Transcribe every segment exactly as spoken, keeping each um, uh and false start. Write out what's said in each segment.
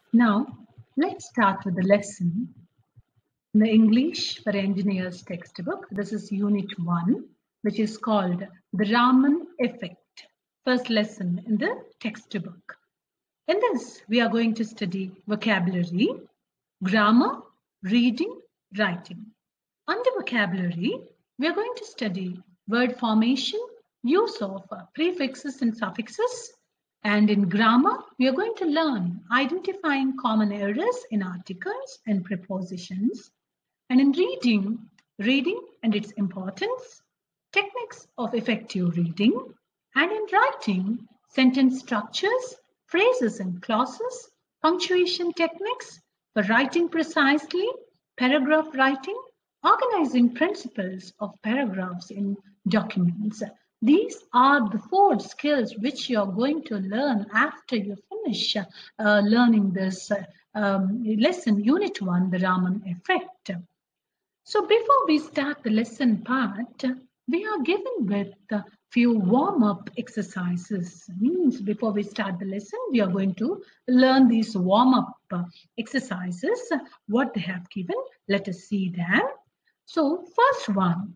Now, let's start with the lesson in the English for Engineers textbook. This is Unit one, which is called the Raman Effect. First lesson in the textbook. In this, we are going to study vocabulary, grammar, reading, writing. Under vocabulary, we are going to study word formation, use of prefixes and suffixes, and in grammar, we are going to learn identifying common errors in articles and prepositions. And in reading, reading and its importance, techniques of effective reading, and in writing, sentence structures, phrases and clauses, punctuation techniques for writing precisely, paragraph writing, organizing principles of paragraphs in documents. These are the four skills which you are going to learn after you finish uh, learning this uh, um, lesson, Unit one, the Raman Effect. So before we start the lesson part, we are given with a few warm-up exercises. Means before we start the lesson, we are going to learn these warm-up exercises, what they have given. Let us see them. So first one,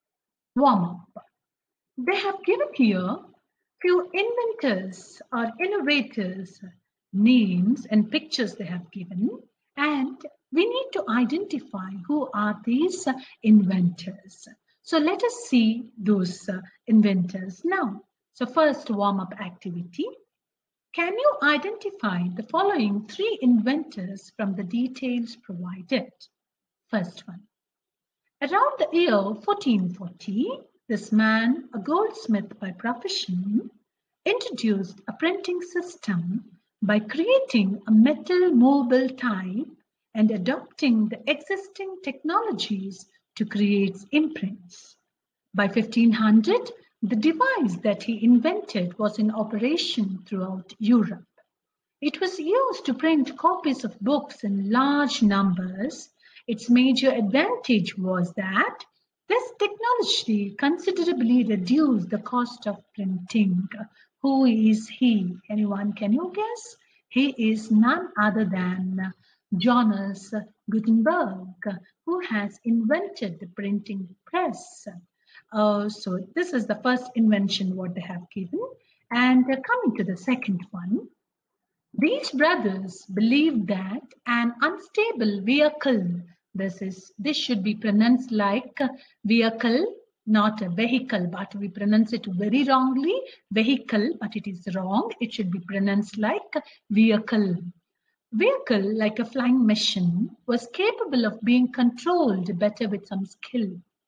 warm-up. They have given here few inventors or innovators names and pictures they have given, and we need to identify who are these inventors. So let us see those inventors now. So first warm-up activity. Can you identify the following three inventors from the details provided? First one. Around the year fourteen forty, this man, a goldsmith by profession, introduced a printing system by creating a metal movable type and adopting the existing technologies to create imprints. By fifteen hundred, the device that he invented was in operation throughout Europe. It was used to print copies of books in large numbers. Its major advantage was that this technology considerably reduced the cost of printing. Who is he? Anyone, can you guess? He is none other than Johannes Gutenberg, who has invented the printing press. Uh, so this is the first invention what they have given. And uh, coming to the second one, these brothers believed that an unstable vehicle, this is this should be pronounced like vehicle, not a vehicle, but we pronounce it very wrongly, vehicle, but it is wrong. It should be pronounced like vehicle. Vehicle, like a flying machine, was capable of being controlled better with some skill.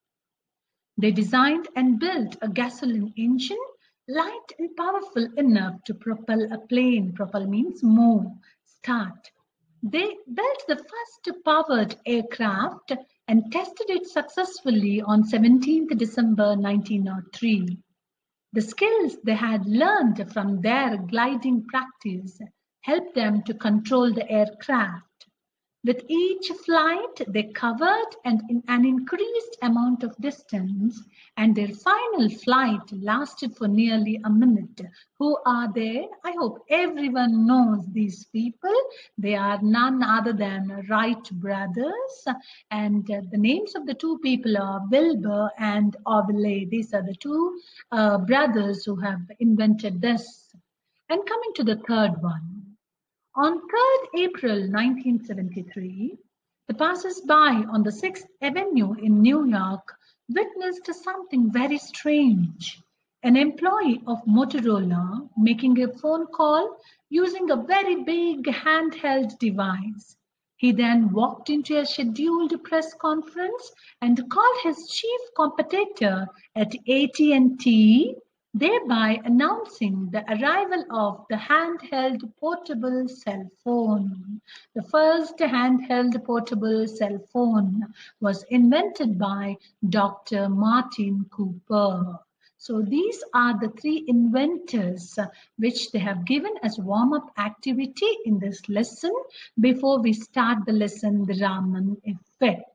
They designed and built a gasoline engine light and powerful enough to propel a plane. Propel means move, start. They built the first powered aircraft and tested it successfully on seventeenth December nineteen oh three. The skills they had learned from their gliding practice helped them to control the aircraft. With each flight, they covered an, an increased amount of distance, and their final flight lasted for nearly a minute. Who are they? I hope everyone knows these people. They are none other than Wright brothers, and uh, the names of the two people are Wilbur and Orville. These are the two uh, brothers who have invented this. And coming to the third one. On third April nineteen seventy-three, the passers-by on the sixth Avenue in New York witnessed something very strange. An employee of Motorola making a phone call using a very big handheld device. He then walked into a scheduled press conference and called his chief competitor at A T and T, thereby announcing the arrival of the handheld portable cell phone. The first handheld portable cell phone was invented by Doctor Martin Cooper. So these are the three inventors which they have given as warm-up activity in this lesson before we start the lesson, the Raman Effect.